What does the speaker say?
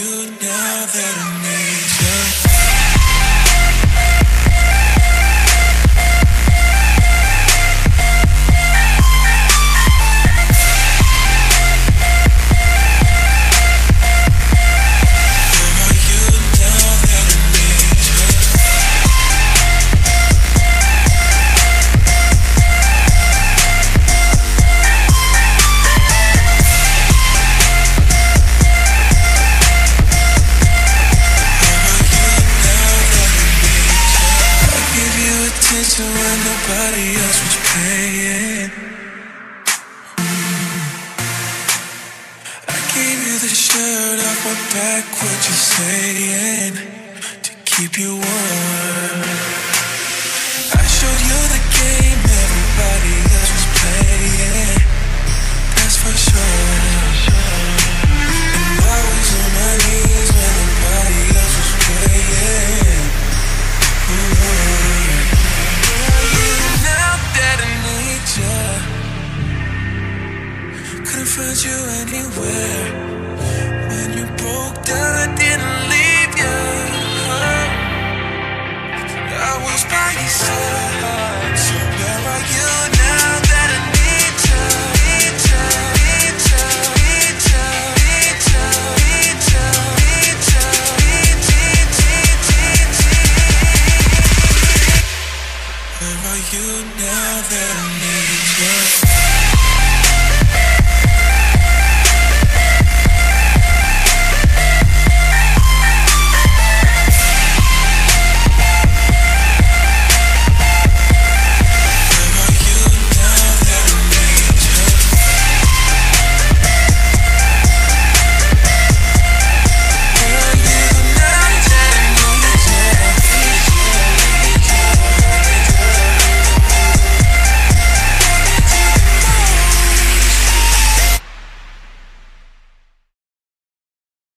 you now that I need you? When nobody else was paying, I gave you the shirt off my back. What you saying to keep you warm? I showed you the game everybody else was playing. That's for sure.